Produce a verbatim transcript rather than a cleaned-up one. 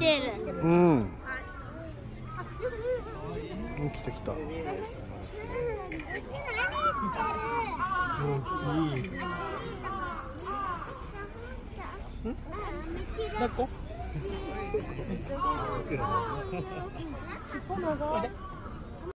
てる。 うん。うん来た来た。大きい。ん？抱っこ？尻尾長い。